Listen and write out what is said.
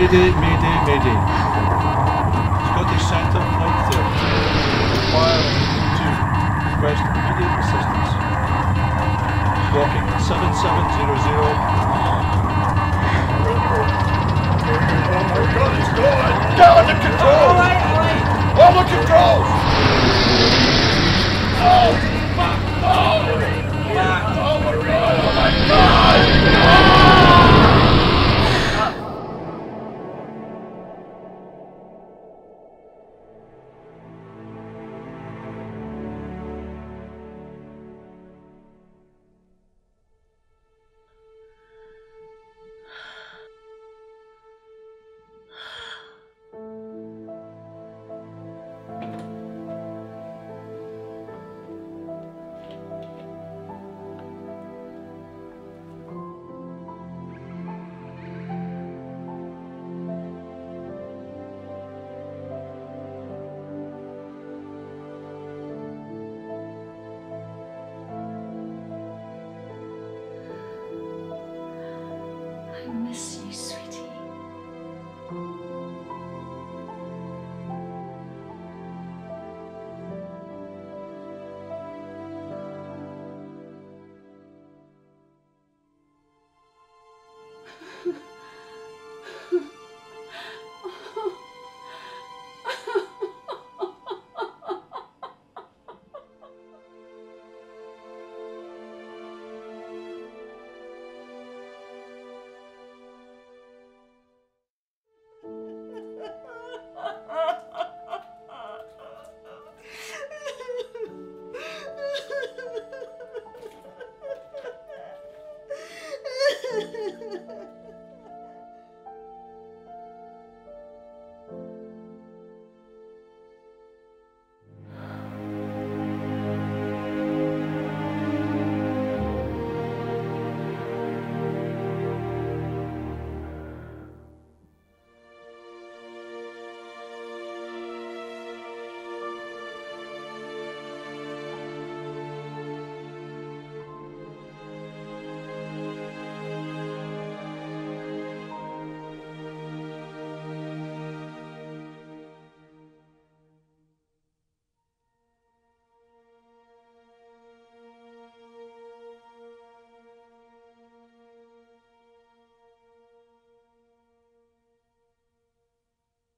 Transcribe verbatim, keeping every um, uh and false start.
Mayday, mayday, mayday. Scottish Centre, Flight thirty. Require to request immediate assistance. Walking seven seven zero zero. Oh my god, it's gone! Down the controls! Alright, alright! All the controls! Oh! Fuck! Oh! Fuck! Oh my god! Oh my god! I miss you, sweetie.